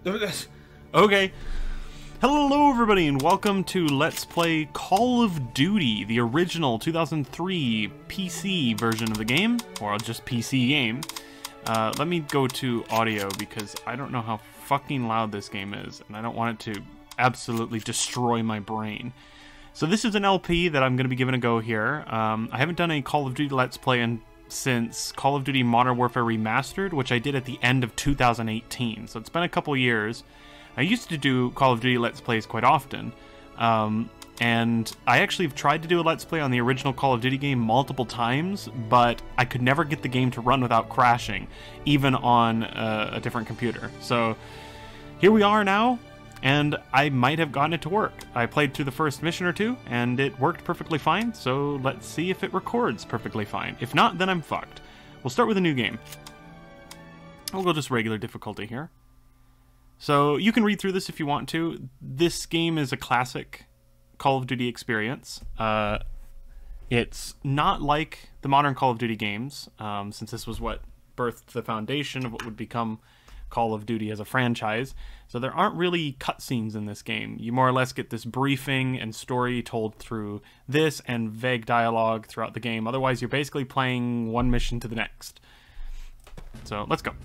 Okay. Hello everybody and welcome to Let's Play Call of Duty, the original 2003 PC version of the game, or just PC game. Let me go to audio because I don't know how fucking loud this game is, and I don't want it to absolutely destroy my brain. So this is an LP that I'm going to be giving a go here. I haven't done a Call of Duty Let's Play since Call of Duty Modern Warfare Remastered, which I did at the end of 2018, so it's been a couple years. I used to do Call of Duty Let's Plays quite often, and I actually have tried to do a Let's Play on the original Call of Duty game multiple times, but I could never get the game to run without crashing, even on a different computer. So here we are now, and I might have gotten it to work. I played through the first mission or two, and it worked perfectly fine, so let's see if it records perfectly fine. If not, then I'm fucked. We'll start with a new game. We'll go just regular difficulty here. So you can read through this if you want to. This game is a classic Call of Duty experience. It's not like the modern Call of Duty games, since this was what birthed the foundation of what would become Call of Duty as a franchise. So there aren't really cutscenes in this game. You more or less get this briefing and story told through this and vague dialogue throughout the game. Otherwise, you're basically playing one mission to the next. So let's go.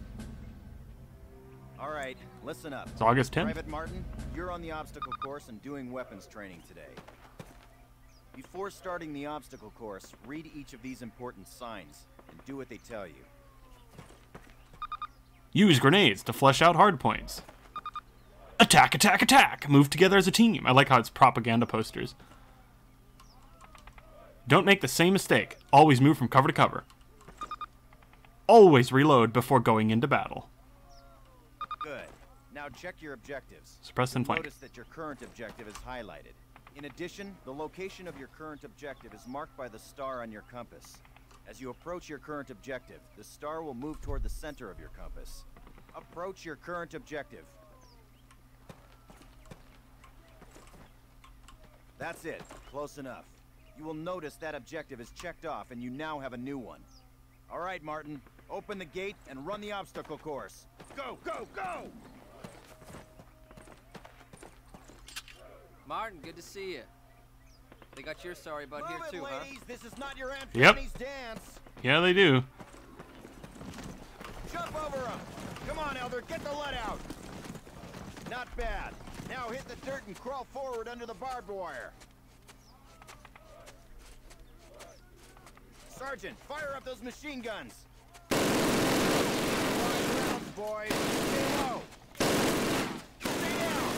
All right, listen up. It's August 10th. Private Martin, you're on the obstacle course and doing weapons training today. Before starting the obstacle course, read each of these important signs and do what they tell you. Use grenades to flesh out hardpoints. Attack, attack, attack! Move together as a team. I like how it's propaganda posters. Don't make the same mistake. Always move from cover to cover. Always reload before going into battle. Good. Now check your objectives. Suppress and flank. Notice that your current objective is highlighted. In addition, the location of your current objective is marked by the star on your compass. As you approach your current objective, the star will move toward the center of your compass. Approach your current objective. That's it. Close enough. You will notice that objective is checked off and you now have a new one. All right, Martin. Open the gate and run the obstacle course. Go, go, go! Martin, good to see you. They got your sorry butt here too, ladies. huh? This is not your Aunt Yep. Fanny's dance. Yeah, they do. Jump over him. Come on, Elder, get the lead out. Not bad. Now hit the dirt and crawl forward under the barbed wire. Sergeant, fire up those machine guns. 5 rounds, boys. Stay low. Stay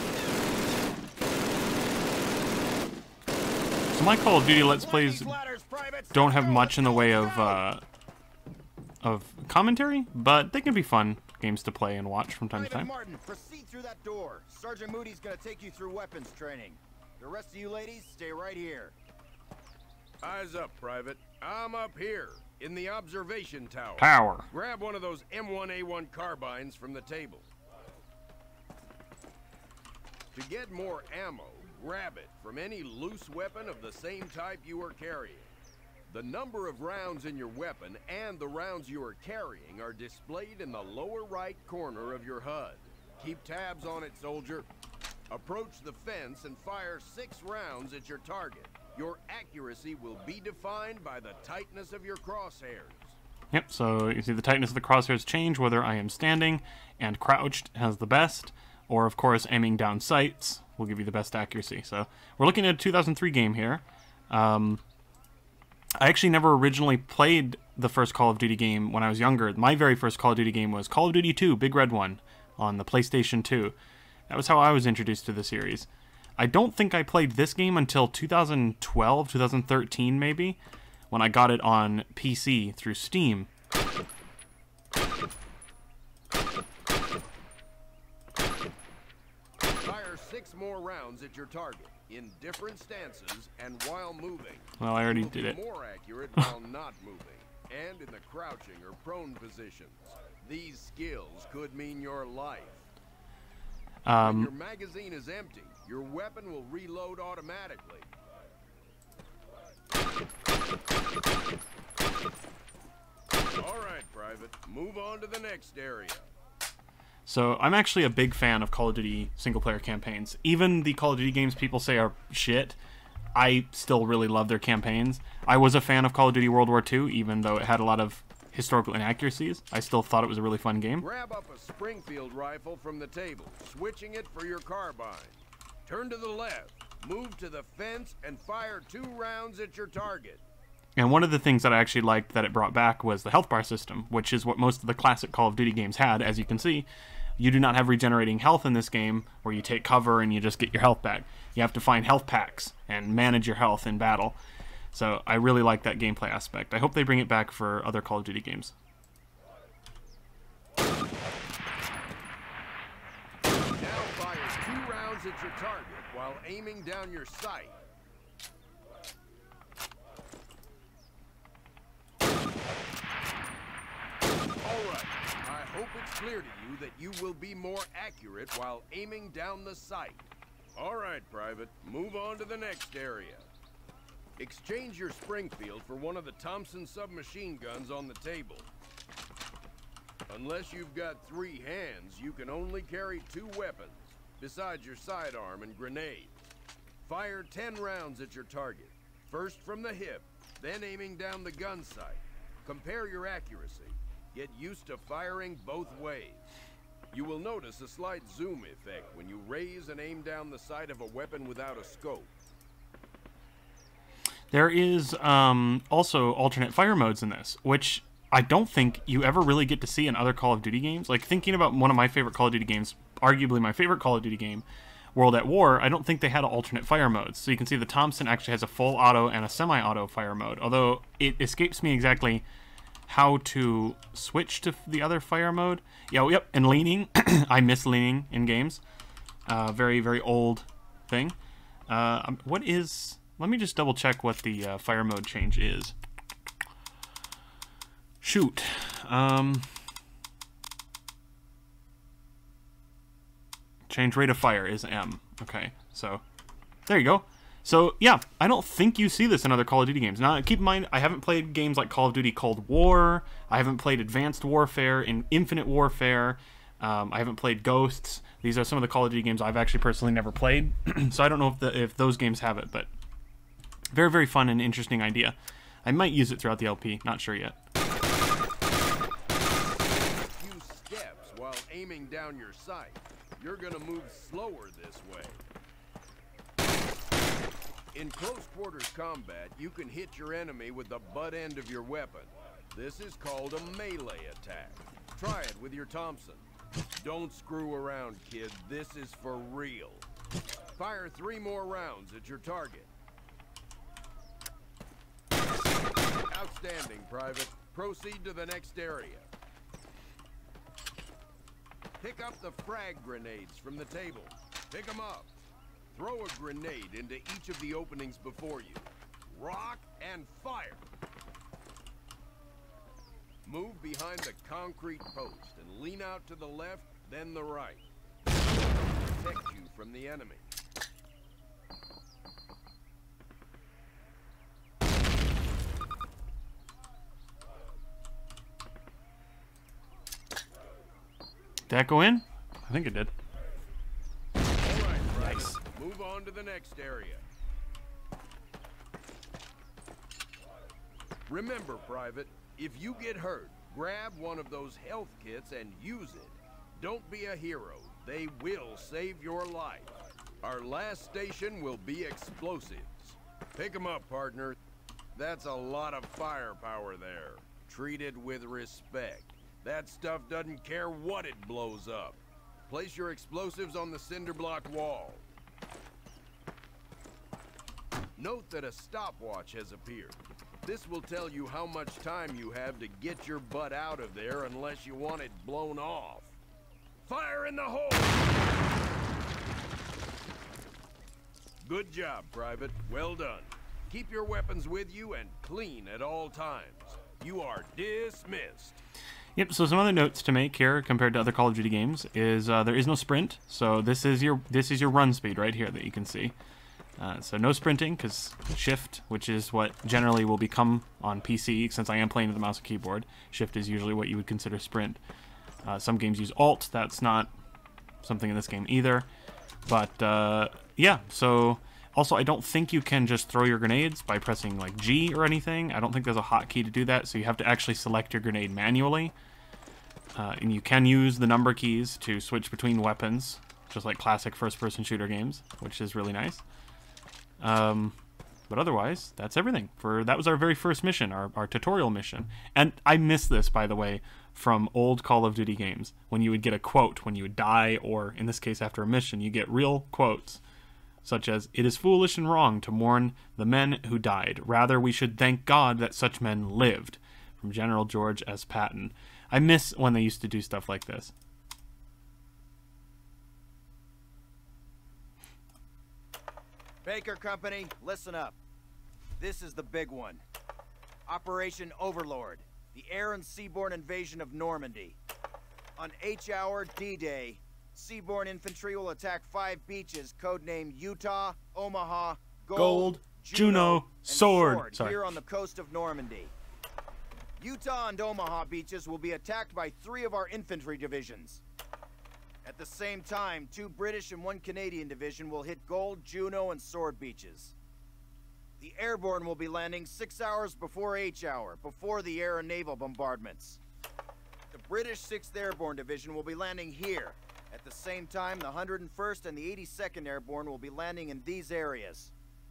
down. So my Call of Duty Let's Plays Ladders, privates. don't have much in the way of commentary, but they can be fun games to play and watch from time to Private time. Martin, proceed through that door. Sergeant Moody's gonna take you through weapons training. The rest of you ladies, stay right here. Eyes up, Private. I'm up here, in the observation tower. Power. Grab one of those M1A1 carbines from the table. To get more ammo, grab it from any loose weapon of the same type you are carrying. The number of rounds in your weapon and the rounds you are carrying are displayed in the lower right corner of your HUD. Keep tabs on it, soldier. Approach the fence and fire 6 rounds at your target. Your accuracy will be defined by the tightness of your crosshairs. Yep, so you see the tightness of the crosshairs change whether I am standing, and crouched has the best, or of course aiming down sights will give you the best accuracy. So we're looking at a 2003 game here. I actually never originally played the first Call of Duty game when I was younger. My very first Call of Duty game was Call of Duty 2, Big Red One, on the PlayStation 2. That was how I was introduced to the series. I don't think I played this game until 2012, 2013 maybe, when I got it on PC through Steam. Fire 6 more rounds at your target, in different stances and while moving. Well, I already You will did be it. more accurate while not moving, and in the crouching or prone positions. These skills could mean your life. When your magazine is empty, your weapon will reload automatically. All right, Private. Move on to the next area. So I'm actually a big fan of Call of Duty single-player campaigns. Even the Call of Duty games people say are shit, I still really love their campaigns. I was a fan of Call of Duty World War II, even though it had a lot of historical inaccuracies. I still thought it was a really fun game. Grab up a Springfield rifle from the table, switching it for your carbine. Turn to the left, move to the fence, and fire 2 rounds at your target. And one of the things that I actually liked that it brought back was the health bar system, which is what most of the classic Call of Duty games had. As you can see, you do not have regenerating health in this game where you take cover and you just get your health back. You have to find health packs and manage your health in battle. So I really like that gameplay aspect. I hope they bring it back for other Call of Duty games. Now fire 2 rounds at your target while aiming down your sight. Alright, I hope it's clear to you that you will be more accurate while aiming down the sight. Alright, Private, move on to the next area. Exchange your Springfield for one of the Thompson submachine guns on the table. Unless you've got 3 hands, you can only carry 2 weapons, besides your sidearm and grenade. Fire 10 rounds at your target, first from the hip, then aiming down the gun sight. Compare your accuracy. Get used to firing both ways. You will notice a slight zoom effect when you raise and aim down the sight of a weapon without a scope. There is also alternate fire modes in this, which I don't think you ever really get to see in other Call of Duty games. Like, thinking about one of my favorite Call of Duty games, arguably my favorite Call of Duty game, World at War, I don't think they had alternate fire modes. So you can see the Thompson actually has a full auto and a semi-auto fire mode, although it escapes me exactly how to switch to the other fire mode. Yep, and leaning. I miss leaning in games. Very, very old thing. What is... Let me just double check what the fire mode change is. Shoot. Change rate of fire is M. Okay, so there you go. So yeah, I don't think you see this in other Call of Duty games. Now keep in mind, I haven't played games like Call of Duty Cold War. I haven't played Advanced Warfare and Infinite Warfare. I haven't played Ghosts. These are some of the Call of Duty games I've actually personally never played. So I don't know if those games have it, but very, very fun and interesting idea. I might use it throughout the LP. Not sure yet. A few steps while aiming down your sight. You're gonna move slower this way. In close quarters combat, you can hit your enemy with the butt end of your weapon. This is called a melee attack. Try it with your Thompson. Don't screw around, kid. This is for real. Fire 3 more rounds at your target. Outstanding, Private. Proceed to the next area. Pick up the frag grenades from the table. Pick them up. Throw a grenade into each of the openings before you. Rock and fire. Move behind the concrete post and lean out to the left, then the right. Protect you from the enemy. Did that go in? I think it did. All right, nice. Move on to the next area. Remember, Private, if you get hurt, grab one of those health kits and use it. Don't be a hero. They will save your life. Our last station will be explosives. Pick them up, partner. That's a lot of firepower there. Treat it with respect. That stuff doesn't care what it blows up. Place your explosives on the cinder block wall. Note that a stopwatch has appeared. This will tell you how much time you have to get your butt out of there unless you want it blown off. Fire in the hole! Good job, Private. Well done. Keep your weapons with you and clean at all times. You are dismissed. Yep, so some other notes to make here compared to other Call of Duty games is there is no sprint. So this is your run speed right here that you can see. So no sprinting, because shift, which is what generally will become on PC, since I am playing with the mouse and keyboard, shift is usually what you would consider sprint. Some games use Alt. That's not something in this game either. But yeah, so also I don't think you can just throw your grenades by pressing like G or anything. I don't think there's a hotkey to do that, so you have to actually select your grenade manually. And you can use the number keys to switch between weapons, just like classic first-person shooter games, which is really nice. But otherwise, that's everything. That was our very first mission, our tutorial mission. And I miss this, by the way, from old Call of Duty games. When you would get a quote when you would die, or in this case after a mission, you get real quotes, such as, "It is foolish and wrong to mourn the men who died. Rather, we should thank God that such men lived." From General George S. Patton. I miss when they used to do stuff like this. Baker Company, listen up. This is the big one. Operation Overlord, the air and seaborne invasion of Normandy. On H-Hour D-Day, seaborne infantry will attack 5 beaches codenamed Utah, Omaha, Gold, Juno, and Sword. here on the coast of Normandy. Utah and Omaha beaches will be attacked by 3 of our infantry divisions. At the same time, 2 British and 1 Canadian division will hit Gold, Juno, and Sword beaches. The airborne will be landing 6 hours before H-Hour, before the air and naval bombardments. The British 6th Airborne Division will be landing here. At the same time, the 101st and the 82nd Airborne will be landing in these areas.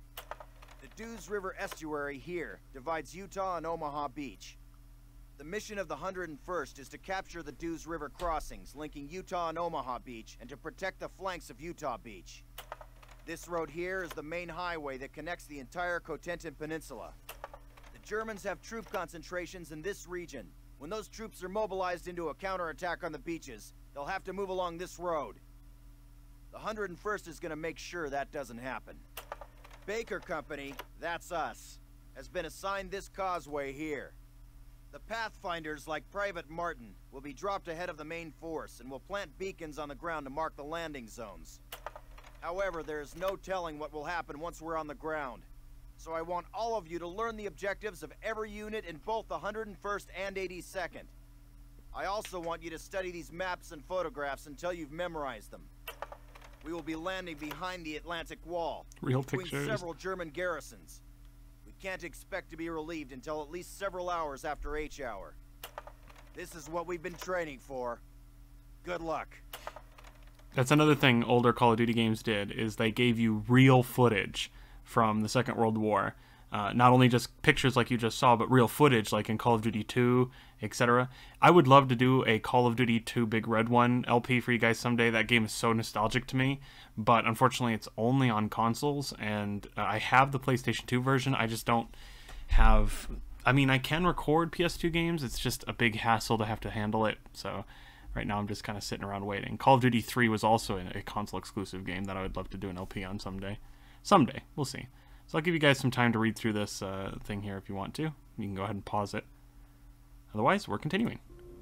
The Dews River estuary here divides Utah and Omaha Beach. The mission of the 101st is to capture the Dews River crossings linking Utah and Omaha Beach and to protect the flanks of Utah Beach. This road here is the main highway that connects the entire Cotentin Peninsula. The Germans have troop concentrations in this region. When those troops are mobilized into a counterattack on the beaches, they'll have to move along this road. The 101st is going to make sure that doesn't happen. Baker Company, that's us, has been assigned this causeway here. The Pathfinders, like Private Martin, will be dropped ahead of the main force and will plant beacons on the ground to mark the landing zones. However, there is no telling what will happen once we're on the ground. So I want all of you to learn the objectives of every unit in both the 101st and 82nd. I also want you to study these maps and photographs until you've memorized them. We will be landing behind the Atlantic Wall, between several German garrisons. We can't expect to be relieved until at least several hours after H-Hour. This is what we've been training for. Good luck. That's another thing older Call of Duty games did, is they gave you real footage from the Second World War. Not only just pictures like you just saw, but real footage like in Call of Duty 2, etc. I would love to do a Call of Duty 2 Big Red One LP for you guys someday. That game is so nostalgic to me, but unfortunately it's only on consoles, and I have the PlayStation 2 version. I just don't have... I mean, I can record PS2 games. It's just a big hassle to have to handle it, so... Right now I'm just kind of sitting around waiting. Call of Duty 3 was also a console-exclusive game that I would love to do an LP on someday. Someday. We'll see. So I'll give you guys some time to read through this thing here if you want to. You can go ahead and pause it. Otherwise, we're continuing.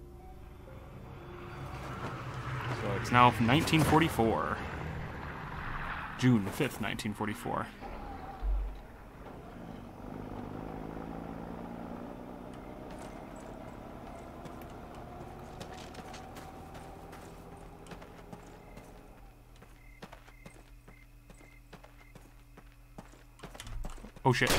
So it's now 1944. June 5th, 1944. Oh shit.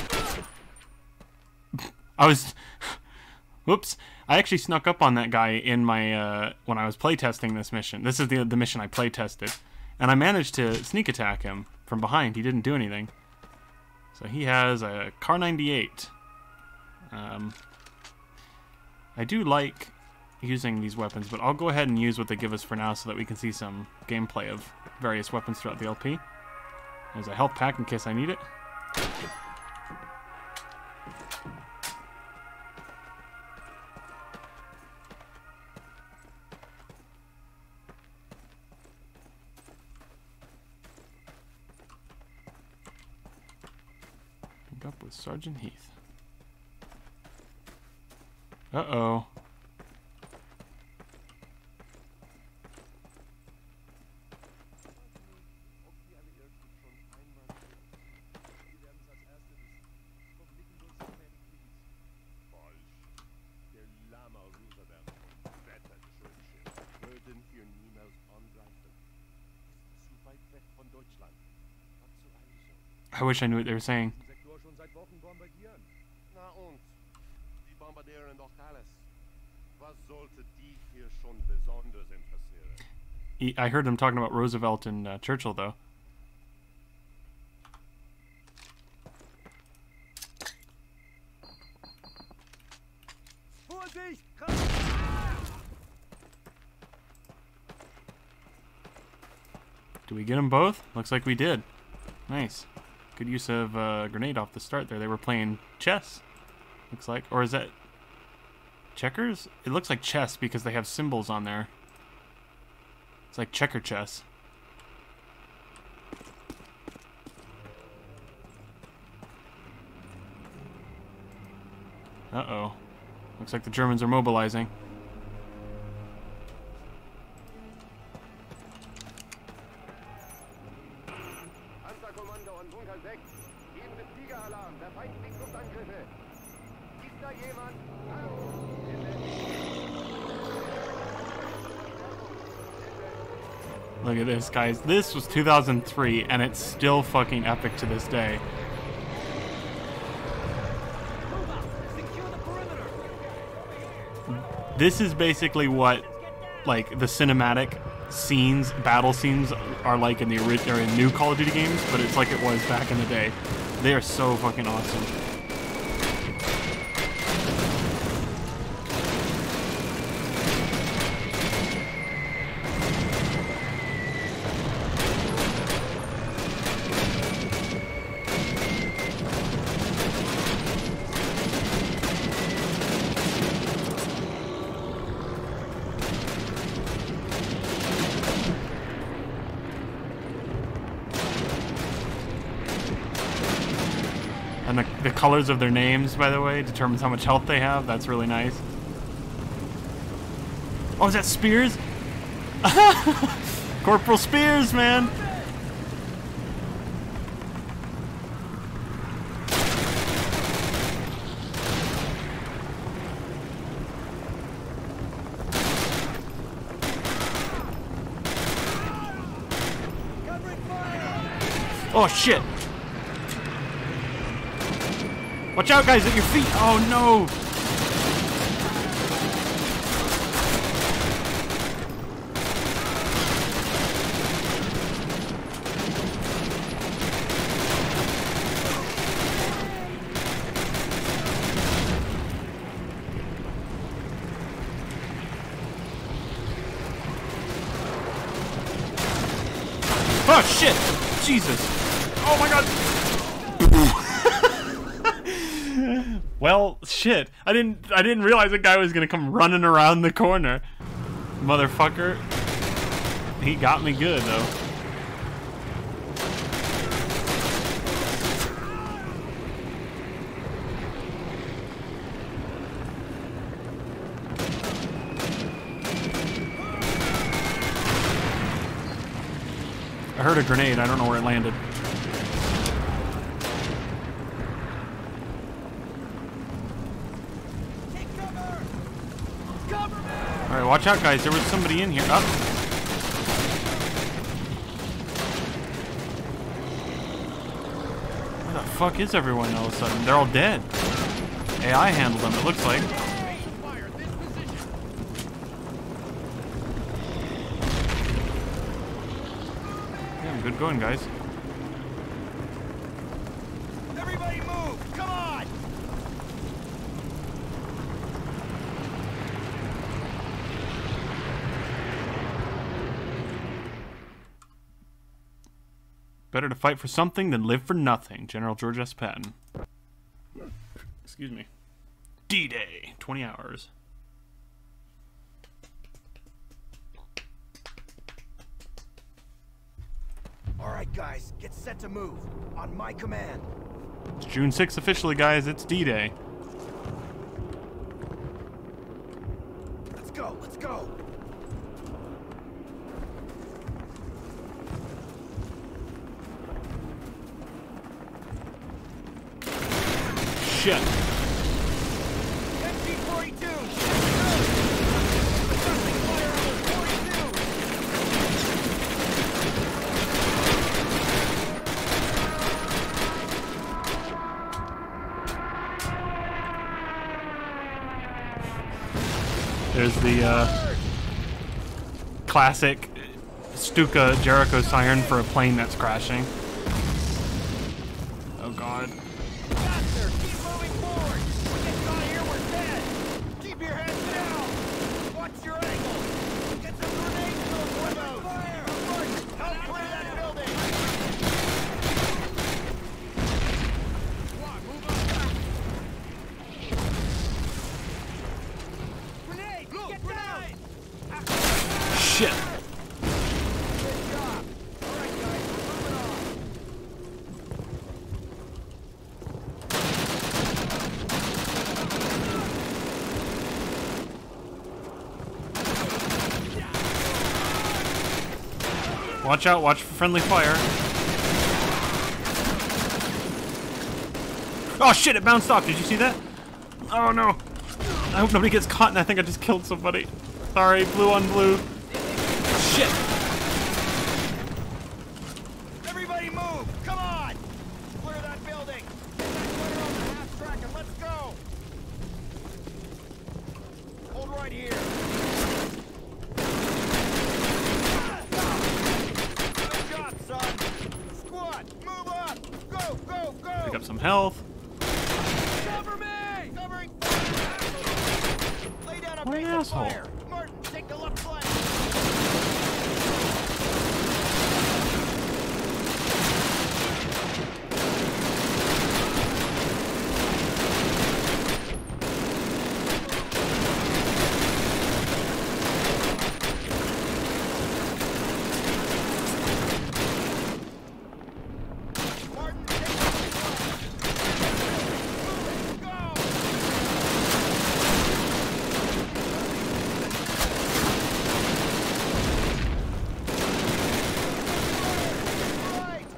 I was... Whoops. I actually snuck up on that guy in my, when I was playtesting this mission. This is the mission I playtested. And I managed to sneak attack him from behind. He didn't do anything. So he has a Kar 98. I do like using these weapons, but I'll go ahead and use what they give us for now so that we can see some gameplay of various weapons throughout the LP. There's a health pack in case I need it. Up with Sergeant Heath. Uh-oh. I wish I knew what they were saying. Na und? Die bombardieren doch alles. Was sollte die hier schon besonders interessieren? I heard them talking about Roosevelt and Churchill, though. Do we get them both? Looks like we did. Nice. Good use of grenade off the start there. They were playing chess, looks like. Or is that checkers? It looks like chess because they have symbols on there. It's like checker chess. Uh-oh. Looks like the Germans are mobilizing. Panzerkommando und Bunker 6. Geben es Tiger-Alarm. Der Feind fliegt Luftangriffe. Ist da jemand? Look at this, guys. This was 2003, and it's still fucking epic to this day. This is basically what, like, the cinematic scenes, battle scenes, are like in the original, or in new Call of Duty games, but it's like it was back in the day. They are so fucking awesome. And the colors of their names, by the way, determines how much health they have. That's really nice. Oh, is that Spears? Corporal Spears, man! Oh, shit! Watch out, guys, at your feet! Oh, no! Oh, shit! Jesus! Oh, my God! Well, shit. I didn't realize a guy was gonna come running around the corner. Motherfucker. He got me good, though. I heard a grenade. I don't know where it landed. Alright, watch out, guys. There was somebody in here. Up. Where the fuck is everyone all of a sudden? They're all dead. AI handled them, it looks like. Damn, good going, guys. Everybody move! Come on! Better to fight for something than live for nothing. General George S. Patton. Excuse me. D-Day. 20 hours. Alright, guys, get set to move. On my command. It's June 6th officially, guys. It's D-Day. Let's go, let's go! Shit. MG-42! There's the classic Stuka Jericho siren for a plane that's crashing. Oh god. Faster! Keep moving forward! We get caught here, we're dead! Keep your heads down! Watch your angle! Get some grenades in those windows! Fire! Help clear that building! Squad, move up! Grenade! Look, Get grenade! down! Shit. Good job! Alright guys, we're moving on! Watch out, watch for friendly fire. Oh shit, it bounced off. Did you see that? Oh no. I hope nobody gets caught and I think I just killed somebody. Sorry, blue on blue. Shit. Everybody move! Come on! Clear that building! Get that glitter on the half track and let's go! Hold right here. Good job, son! Squad, move up! Go, go, go! Pick up some health. Cover me! Covering fire! Lay down a What an base of asshole. fire! Martin, take the left flank! Martin, take the left flank! Go! Right!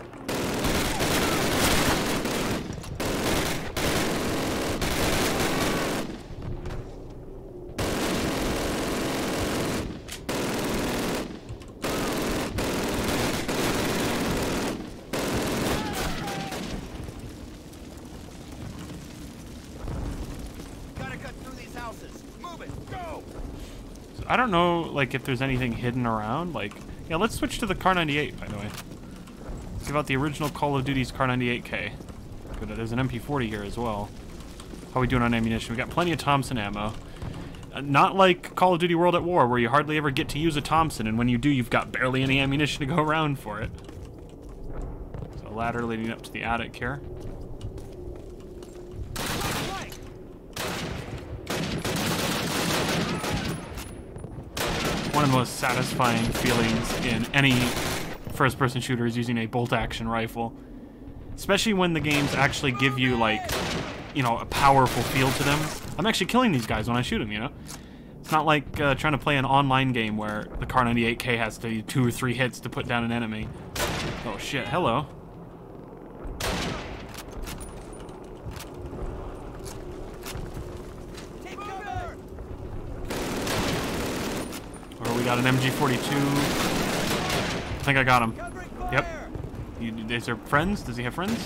Gotta cut through these houses. Move it. Go! So I don't know, like, if there's anything hidden around. Like, yeah, let's switch to the Car 98, by the way. Let's give out the original Call of Duty's Car 98K. Good, there's an MP40 here as well. How we doing on ammunition? We got plenty of Thompson ammo. Not like Call of Duty World at War, where you hardly ever get to use a Thompson, and when you do, you've got barely any ammunition to go around for it. So a ladder leading up to the attic here. Flank! One of the most satisfying feelings in any first-person shooter is using a bolt-action rifle. Especially when the games actually give you, like, you know, a powerful feel to them. I'm actually killing these guys when I shoot them, you know? It's not like trying to play an online game where the Car 98K has to do 2 or 3 hits to put down an enemy. Oh shit, hello. Take cover! Or we got an MG42. I think I got him. Covering fire! Yep. Is there friends? Does he have friends?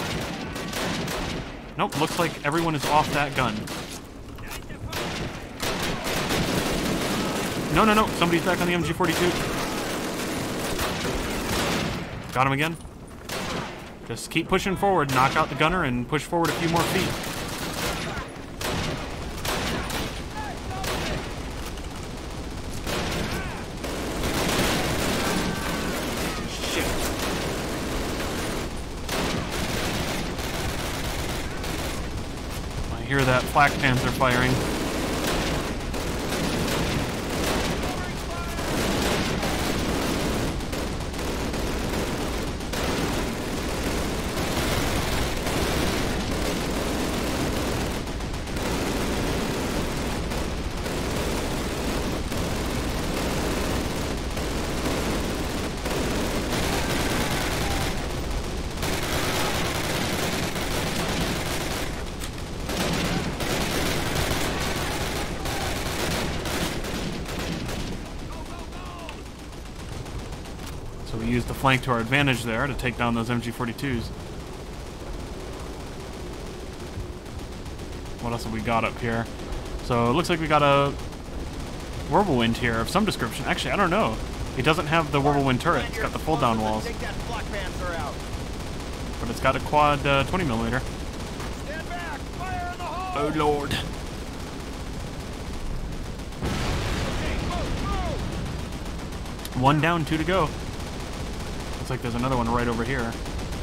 Nope, looks like everyone is off that gun. No, no, no, somebody's back on the MG42. Got him again. Just keep pushing forward, knock out the gunner, and push forward a few more feet. Shit. I hear that Flak Panther firing. So we used the flank to our advantage there to take down those MG42s. What else have we got up here? So it looks like we got a Whirlwind here of some description. Actually, I don't know. It doesn't have the Whirlwind turret. It's got the fold-down walls. Take that flak panzer out. But it's got a quad 20mm. Stand back! Fire in the hole! Oh, Lord. Okay, move! One down, 2 to go. Looks like there's another one right over here.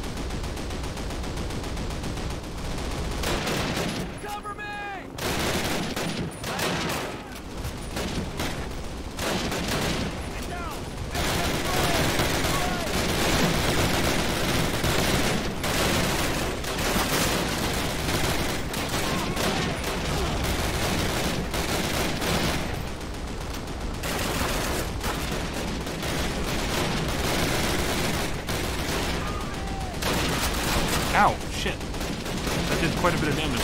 Cover me! Get down! Ow, shit. That did quite a bit of damage.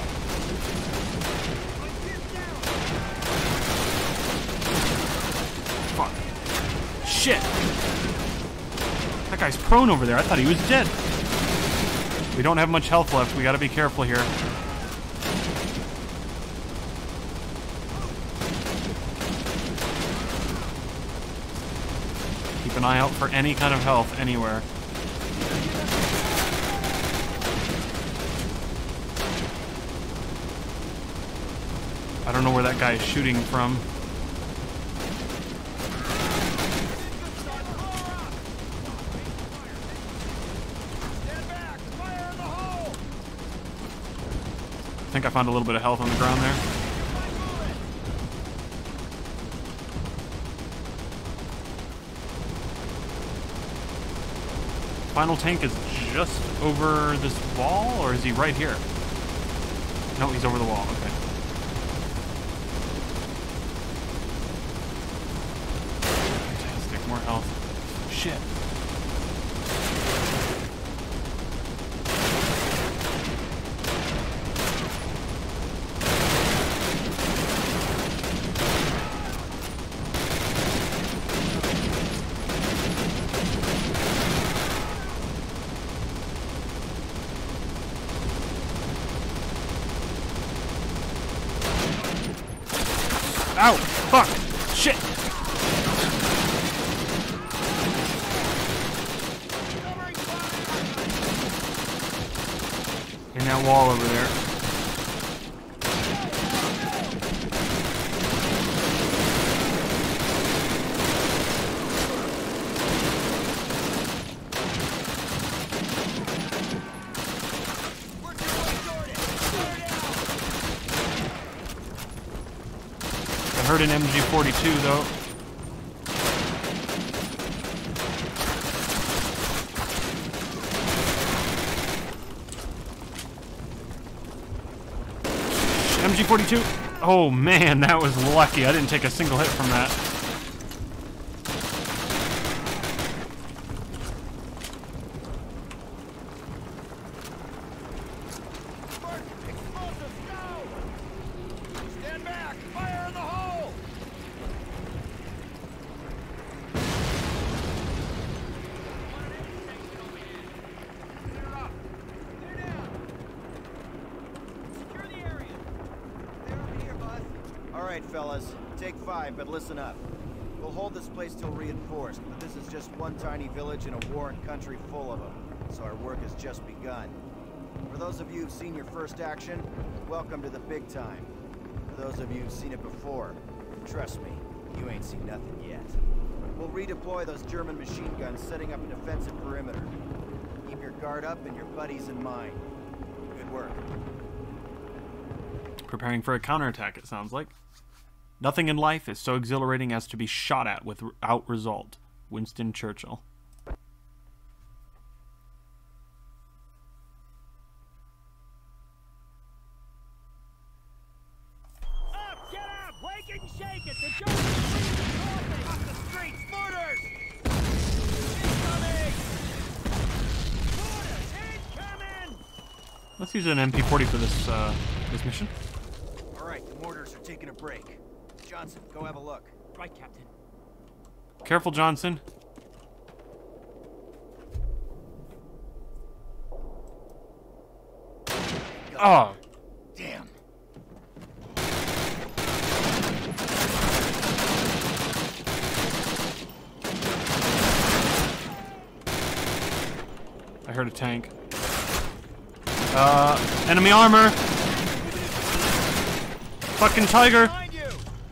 Fuck. Shit! That guy's prone over there. I thought he was dead. We don't have much health left. We gotta be careful here. Keep an eye out for any kind of health anywhere. I don't know where that guy is shooting from. Stand back! Fire in the hole! I think I found a little bit of health on the ground there. Final tank is just over this wall, or is he right here? No, he's over the wall. Okay. Fantastic, more health. Shit. Ow! Fuck! Shit! In that wall over there. I heard an MG42 though. MG42. Oh man, that was lucky. I didn't take a single hit from that. Explosives, go! Stand back! Fire in the hole! Secure the area. They're over here, boss. All right, fellas. Take 5, but listen up. We'll hold this place till reinforced, but this is just one tiny village in a warring country full of them, so our work has just begun. For those of you who've seen your first action, welcome to the big time. For those of you who've seen it before, trust me, you ain't seen nothing yet. We'll redeploy those German machine guns, setting up a defensive perimeter. Keep your guard up and your buddies in mind. Good work. Preparing for a counterattack, it sounds like. Nothing in life is so exhilarating as to be shot at without result. Winston Churchill. Up! Get up! Wake and shake it! The Germans are off the streets! Mortars! Incoming! Mortars! Incoming! Let's use an MP40 for this this mission. All right, the mortars are taking a break. Johnson, go have a look. Right, Captain. Careful, Johnson. Oh, Damn. heard a tank. Enemy armor! Fucking tiger! Behind you!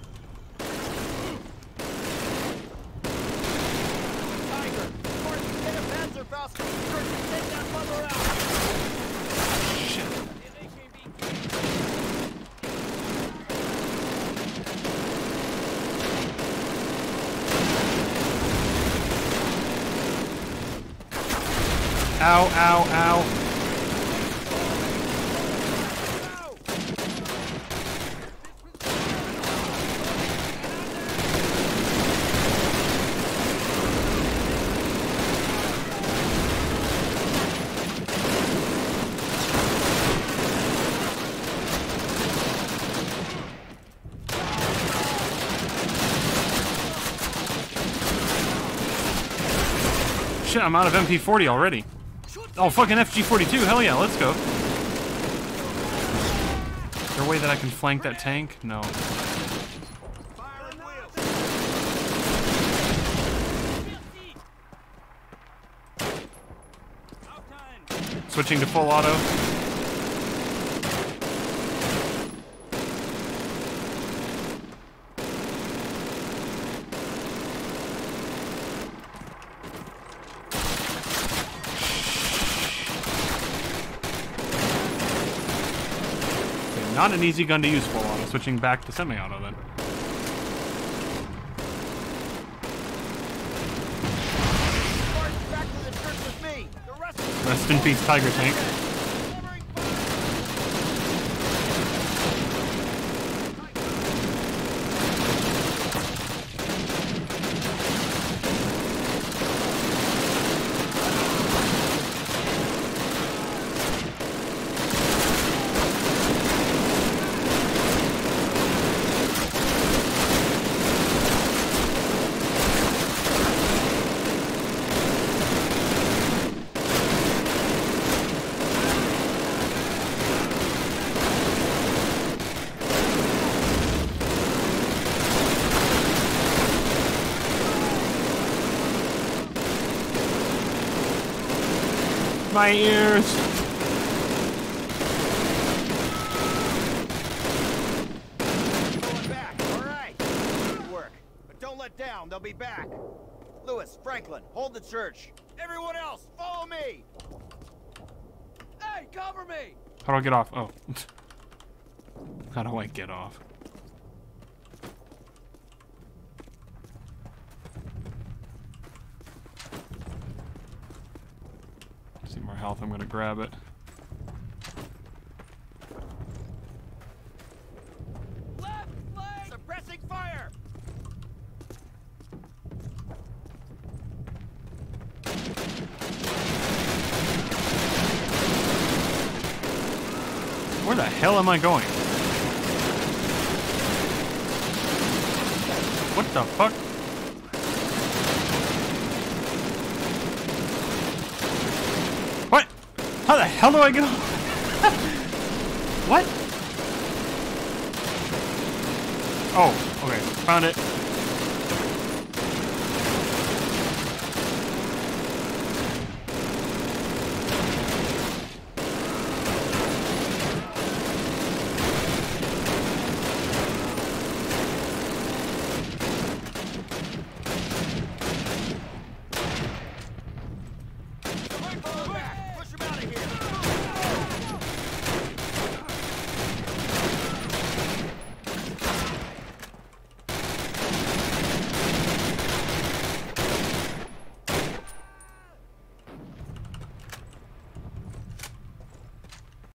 Tiger! Get a Panzerfaust! Take that mother out! Shit. Ow, ow, ow. Shit, I'm out of MP40 already. Oh, fucking FG42, hell yeah, let's go. Is there a way that I can flank that tank? No. Switching to full auto. Not an easy gun to use full auto, switching back to semi-auto then. Back to the church with me. The rest of Rest in peace, Tiger Tank. My ears. going back. All right. Good work. But don't let down. They'll be back. Lewis, Franklin, hold the church. Everyone else, follow me. Hey, cover me! How do I get off? Oh. How do I get off? See more health, I'm gonna grab it. Left flank! Suppressing fire! Where the hell am I going? What the fuck? What? How the hell do I get off? What? Oh, okay. Found it.